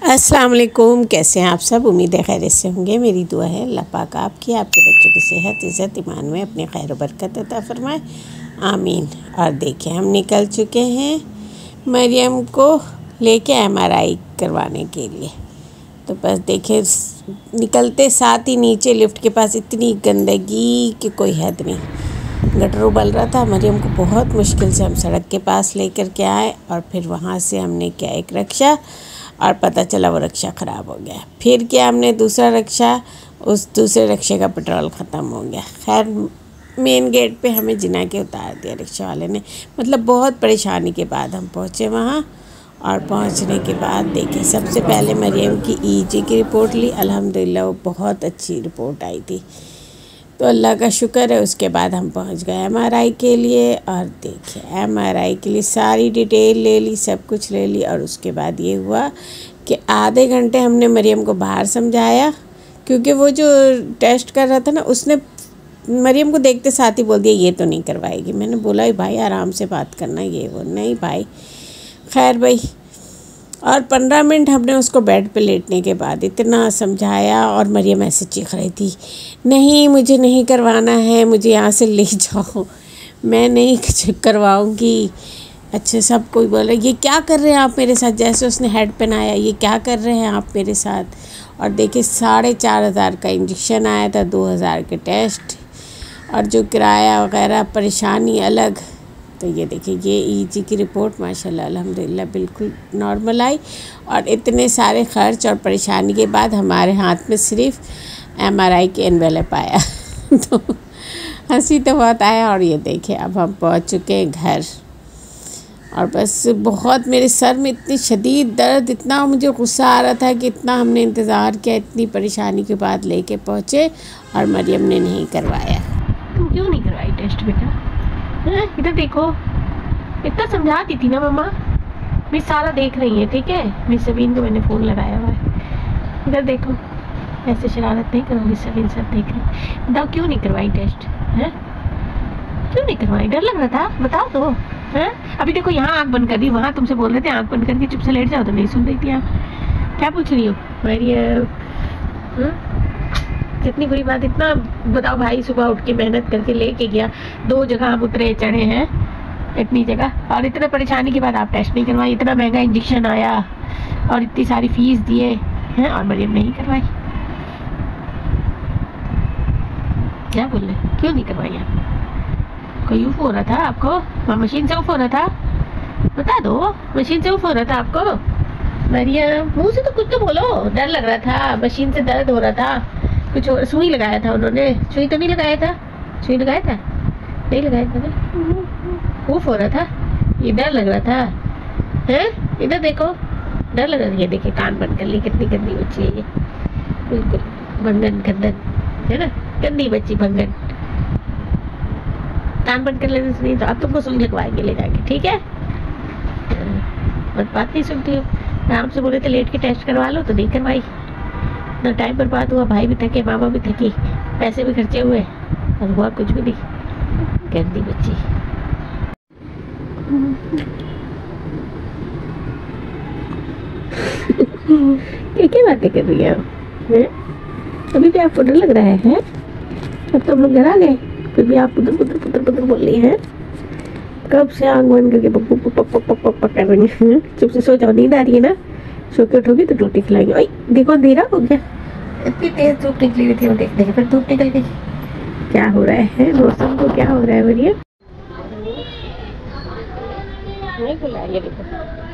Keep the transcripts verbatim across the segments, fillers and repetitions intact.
अस्सलाम वालेकुम, कैसे हैं आप सब। उम्मीद है खैरियत से होंगे। मेरी दुआ है अल्लाह पाक आपकी आपके बच्चों की सेहत इज़्ज़त ईमान में अपनी खैर बरकत अता फरमाए, आमीन। और देखिए हम निकल चुके हैं मरियम को लेके एमआरआई करवाने के लिए। तो बस देखिए निकलते साथ ही नीचे लिफ्ट के पास इतनी गंदगी कि कोई हद नहीं। गटर उबल रहा था। मरियम को बहुत मुश्किल से हम सड़क के पास लेकर के आए और फिर वहाँ से हमने किया एक रिक्शा और पता चला वो रिक्शा ख़राब हो गया। फिर क्या हमने दूसरा रिक्शा, उस दूसरे रिक्शे का पेट्रोल ख़त्म हो गया। खैर मेन गेट पे हमें जिना के उतार दिया रिक्शा वाले ने। मतलब बहुत परेशानी के बाद हम पहुँचे वहाँ। और पहुँचने के बाद देखिए सबसे पहले मरियम की ईजी की रिपोर्ट ली। अल्हम्दुलिल्लाह वो बहुत अच्छी रिपोर्ट आई थी, तो अल्लाह का शुक्र है। उसके बाद हम पहुंच गए एमआरआई के लिए। और देखिए एमआरआई के लिए सारी डिटेल ले ली, सब कुछ ले ली। और उसके बाद ये हुआ कि आधे घंटे हमने मरियम को बाहर समझाया, क्योंकि वो जो टेस्ट कर रहा था ना, उसने मरियम को देखते साथ ही बोल दिया ये तो नहीं करवाएगी। मैंने बोला भाई आराम से बात करना, ये वो नहीं भाई। खैर भाई, और पंद्रह मिनट हमने उसको बेड पे लेटने के बाद इतना समझाया और मरियम ऐसे चीख रही थी, नहीं मुझे नहीं करवाना है, मुझे यहाँ से ले जाओ, मैं नहीं कुछ करवाऊँगी। अच्छा सब कोई बोला ये क्या कर रहे हैं आप मेरे साथ, जैसे उसने हेड पहनाया, ये क्या कर रहे हैं आप मेरे साथ। और देखिए साढ़े चार हज़ार का इंजेक्शन आया था, दो हज़ार के टेस्ट और जो किराया वगैरह परेशानी अलग। तो ये देखिए ये ईजी की रिपोर्ट माशाल्लाह अल्हम्दुलिल्लाह बिल्कुल नॉर्मल आई। और इतने सारे खर्च और परेशानी के बाद हमारे हाथ में सिर्फ एमआरआई के एनवेलप आया तो हंसी तो बहुत आया। और ये देखिए अब हम पहुंच चुके हैं घर। और बस बहुत मेरे सर में इतनी शदीद दर्द, इतना मुझे गुस्सा आ रहा था कि इतना हमने इंतज़ार किया, इतनी परेशानी के बाद लेके पहुँचे और मरियम ने नहीं करवाया। तुम क्यों नहीं करवाई टेस्ट बेटा? इधर देखो, इतना समझाती थी ना मम्मा। मिस सारा देख रही है, ठीक है। मिस सबीन को मैंने फ़ोन लगाया हुआ है। इधर देखो, ऐसे शरारत नहीं करो, मिस सबीन सब देख रही है। बताओ क्यों नहीं करवाई टेस्ट? हैं क्यों नहीं करवाई? डर लग रहा था? बताओ तो। हैं अभी देखो यहाँ आँख बंद कर दी, वहाँ तुमसे बोल रहे थे आँख बंद करके चुप से लेट जाओ, तो नहीं सुन रही थी आप। क्या पूछ रही हो मरियम? कितनी बुरी बात। इतना बताओ भाई, सुबह उठ के मेहनत करके लेके गया, दो जगह हम उतरे चढ़े हैं, इतनी जगह, और इतने परेशानी के बाद आप टेस्ट नहीं करवाई। इतना महंगा इंजेक्शन आया और इतनी सारी फीस दिए हैं और मरियम नहीं करवाई। क्या बोल रहे, क्यों नहीं करवाई आप? कोई ऊफ हो रहा था आपको? मशीन से ऊफ हो रहा था? बता दो, मशीन से ऊफ हो रहा था आपको? मरियम मुँह से तो कुछ तो बोलो। डर लग रहा था, मशीन से दर्द हो रहा था, कुछ और। सुई लगाया था उन्होंने? सुई तो नहीं लगाया था? सुई लगाया था? नहीं लगाया था ना? ऊफ हो रहा था, ये डर लग रहा था। हैं इधर देखो, डर लग रहा था। ये देखिए कान बंद कर ली, कितनी गंदी बच्ची है ये, बिल्कुल भंगन गंदन है ना, गंदी बच्ची भंगन। कान बंद कर लेने से नहीं तो अब तुमको सुई लगवाएंगे ले जाके, ठीक है। बस बात नहीं सुनती हो। आराम से बोले थे लेट के टेस्ट करवा लो, तो नहीं करवाई। ना टाइम पर बात हुआ, भाई भी थके, मामा भी थकी, पैसे भी खर्चे हुए और हुआ कुछ भी नहीं। गंदी बच्ची। क्या क्या बातें कर रही है? अभी भी आपको डर लग रहा है, है? अब तो हम लोग घर आ गए, फिर भी आप पुत्र पुत्र पुत्र पुत्र बोल रही हैं। कब से आंख बंद करके पप्पू पप्पा पप्पा पप्पा कर रही हैं? चुप से सो जाओ, नींद आ रही है ना? सो के उठोगी तो रोटी खिलाएंगे। ओए देखो अंधेरा हो गया, इतनी तेज धूप निकली हुई थी, हम देखते हैं फिर धूप निकल गई। क्या हो रहा है मौसम को, क्या हो रहा है मरियम? नहीं खुला है, ये देखो,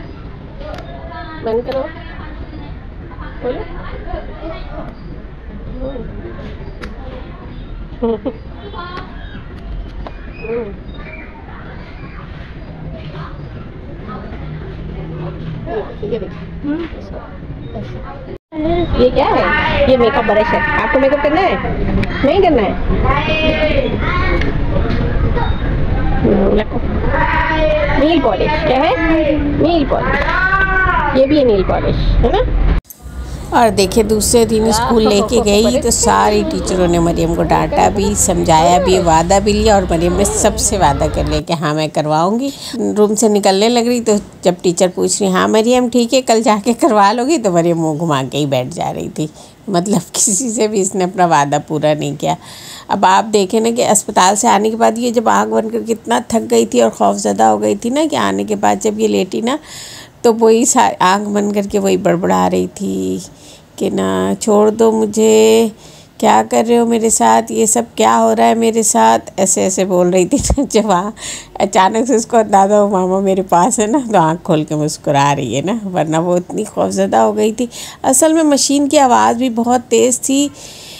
बंद करो, खोलो। ये देखो, ये क्या है? ये मेकअप ब्रश है। आपको मेकअप करना है? नहीं करना है? Nail polish. क्या है? Nail polish. ये भी है नील पॉलिश, है ना? और देखिए दूसरे दिन स्कूल लेके गई तो सारी टीचरों ने मरियम को डांटा भी, समझाया भी, वादा भी लिया और मरियम ने सबसे वादा कर लिया कि हाँ मैं करवाऊंगी। रूम से निकलने लग रही तो जब टीचर पूछ रही हाँ मरियम ठीक है कल जाके करवा लोगी, तो मरियम मुँह घुमा के ही बैठ जा रही थी। मतलब किसी से भी इसने अपना वादा पूरा नहीं किया। अब आप देखें ना कि अस्पताल से आने के बाद ये जब आँख बंद करके इतना थक गई थी और खौफज़दा हो गई थी ना कि आने के बाद जब ये लेटी ना तो वही आँख बंद करके वही बड़बड़ा रही थी कि ना छोड़ दो मुझे, क्या कर रहे हो मेरे साथ, ये सब क्या हो रहा है मेरे साथ, ऐसे ऐसे बोल रही थी। जब आ, अचानक से उसको अंदाज़ा हो मामा मेरे पास है ना, तो आँख खोल के मुस्कुरा रही है ना, वरना वो इतनी खौफज़दा हो गई थी। असल में मशीन की आवाज़ भी बहुत तेज़ थी,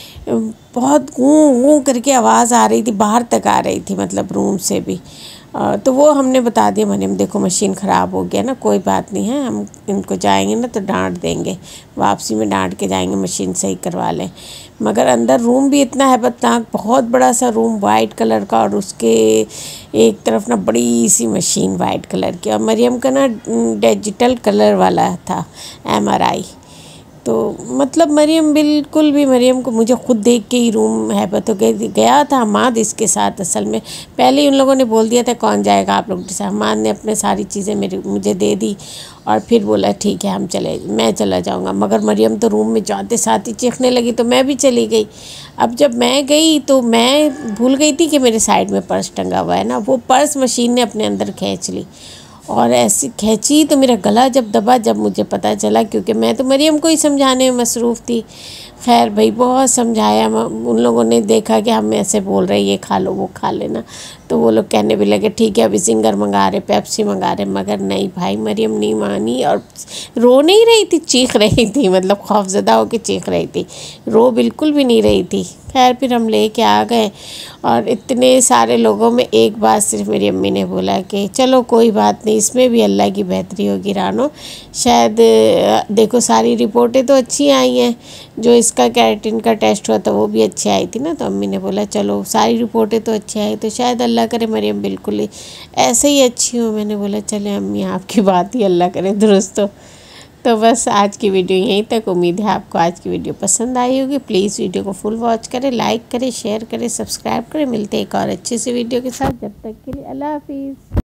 बहुत गूं गूं करके आवाज़ आ रही थी, बाहर तक आ रही थी, मतलब रूम से भी। तो वो हमने बता दिया मरियम देखो मशीन ख़राब हो गया ना, कोई बात नहीं है, हम इनको जाएंगे ना तो डांट देंगे, वापसी में डांट के जाएंगे, मशीन सही करवा लें। मगर अंदर रूम भी इतना हैबतनाक, बहुत बड़ा सा रूम वाइट कलर का, और उसके एक तरफ ना बड़ी सी मशीन वाइट कलर की, और मरियम का ना डिजिटल कलर वाला था एम आर आई। तो मतलब मरियम बिल्कुल भी, मरियम को मुझे खुद देख के ही रूम हैबत हो गई। गया था हमाद इसके साथ, असल में पहले ही उन लोगों ने बोल दिया था कौन जाएगा आप लोग के साथ। हमाद ने अपने सारी चीज़ें मेरे मुझे दे दी और फिर बोला ठीक है हम चले, मैं चला जाऊंगा। मगर मरियम तो रूम में जाते साथ ही चीखने लगी, तो मैं भी चली गई। अब जब मैं गई तो मैं भूल गई थी कि मेरे साइड में पर्स टंगा हुआ है ना, वो पर्स मशीन ने अपने अंदर खींच ली, और ऐसी खींची तो मेरा गला जब दबा, जब मुझे पता चला, क्योंकि मैं तो मरियम को ही समझाने में मसरूफ़ थी। खैर भाई बहुत समझाया, उन लोगों ने देखा कि हम ऐसे बोल रहे ये खा लो वो खा लेना, तो वो लोग कहने भी लगे ठीक है अभी सिंगर मंगा रहे, पेप्सी मंगा रहे। मगर नहीं भाई मरियम नहीं मानी और रो नहीं रही थी, चीख रही थी, मतलब खौफज़दा होकर चीख रही थी, रो बिल्कुल भी नहीं रही थी। खैर फिर हम ले के आ गए, और इतने सारे लोगों में एक बात सिर्फ मेरी अम्मी ने बोला कि चलो कोई बात नहीं, इसमें भी अल्लाह की बेहतरी होगी रानो, शायद देखो सारी रिपोर्टें तो अच्छी आई हैं, जो इसका कैरेटिन का टेस्ट हुआ था वो भी अच्छी आई थी ना, तो अम्मी ने बोला चलो सारी रिपोर्टें तो अच्छी आई तो शायद अल्लाह करे मरियम बिल्कुल ही ऐसे ही अच्छी हो। मैंने बोला चले अम्मी आपकी बात ही अल्लाह करे दुरुस्त हो। तो बस आज की वीडियो यहीं तक। उम्मीद है आपको आज की वीडियो पसंद आई होगी। प्लीज़ वीडियो को फुल वॉच करें, लाइक करें, शेयर करें, सब्सक्राइब करें। मिलते हैं एक और अच्छी सी वीडियो के साथ, जब तक के लिए अल्लाह हाफिज़।